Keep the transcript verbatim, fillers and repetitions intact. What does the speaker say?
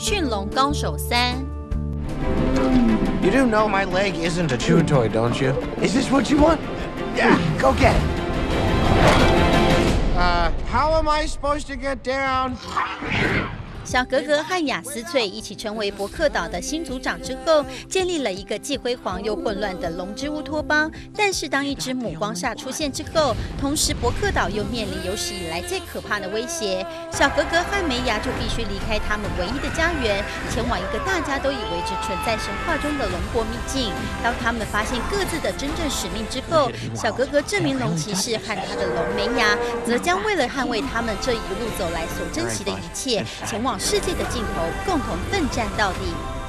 驯龙高手三》。 You do know my leg isn't a chew toy, don't you? Is this what you want? Yeah, go get it. Uh, how am I supposed to get down? 小格格和雅思翠一起成为伯克岛的新族长之后，建立了一个既辉煌又混乱的龙之乌托邦。但是当一只母光煞出现之后，同时伯克岛又面临有史以来最可怕的威胁。小格格和梅芽就必须离开他们唯一的家园，前往一个大家都以为只存在神话中的龙国秘境。当他们发现各自的真正使命之后，小格格这名龙骑士和他的龙梅芽，则将为了捍卫他们这一路走来所珍惜的一切，前往世界的尽头，共同奋战到底。